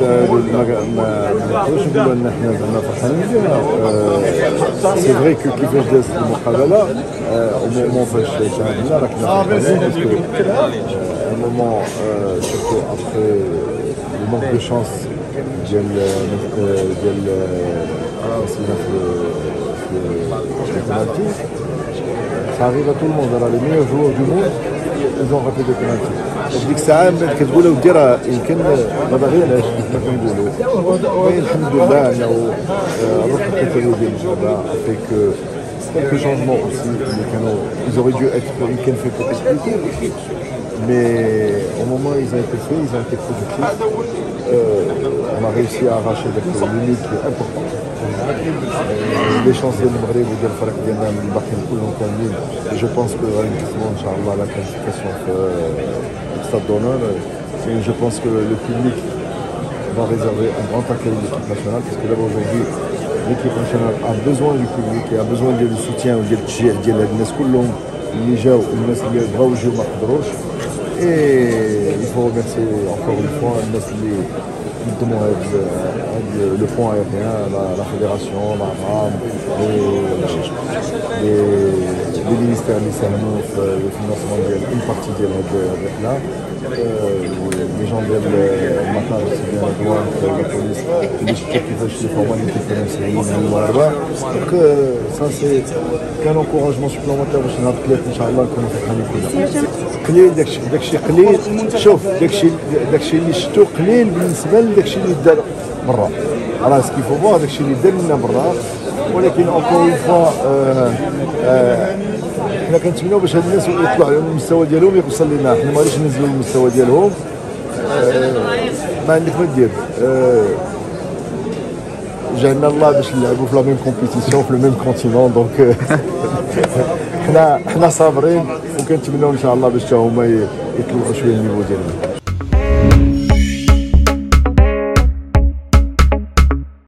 نقدروش نقولوا ان احنا زعما فرحانين بها. سي فري كو كيفاش دازت المقابله او مومون فاش شاهدنا راه كنا فرحانين باسكو ان مومون سورتو ابخي لو مونك دو شانس ديال سيدنا في البنالتي. Ça arrive à tout le monde. Alors les meilleurs joueurs du monde, ils ont raté des pénaltys. ديك الساعة ملي كتقول اودي راه يمكن ما باغيينش كما كنقولوا، ولكن الحمد لله انه الروح القتالية ديال الجماعة افيك quelques changements aussi اللي كانوا ils auraient dû être يمكن fait peut-être plus tôt, mais au moment où ils ont été faits, ils ont été productifs. On a réussi à arracher l'unique qui est important. Les chances ديال المغرب وديال الفريق ديالنا الباقيين كلهم كاملين. جو بونس كو غادي نكسبوا ان شاء الله لا كلاسيفيكاسيون في stade d'honneur. Je pense que le public va réserver un grand accueil de l'équipe nationale, parce que là aujourd'hui l'équipe nationale a besoin du public et a besoin du soutien ديال هاد الناس كلهم اللي جاو والناس اللي بغاو يجيو ما قدروش. Et il faut remercier encore une fois الناس اللي قدموا هاد لو بون aérien, la fédération, la RAM, les ministères اللي ساهموا في الفينانسمون ديال اون بارتي ديال هاد الرحله. لي جون ديال المطار aussi ديال الدوان لا بوليس اللي شفتوا كيفاش لي فورماليتي كانوا مسهلين للمغاربه. دونك سا سي كان انكوراجمون سوبلومونتير باش نهار الثلاث ان شاء الله نكونوا فرحانين كلنا. قليل داكشي قليل. شوف داكشي اللي شفتو قليل بالنسبه لداكشي اللي دار برا. راه سكيفو فوا داكشي اللي دار لنا برا، ولكن اونكور اون فوا حنا كنتمناو باش هاد الناس يطلعوا على المستوى ديالهم يوصل لنا. حنا ما غاديش ننزلوا المستوى ديالهم، ما عندك ما دير. جعلنا الله باش نلعبوا في لا ميم كومبيتيسيون في لو ميم كونتينون. دونك حنا صابرين وكنتمناو ان شاء الله باش حتى هما يطلعوا شويه النيفو ديالهم.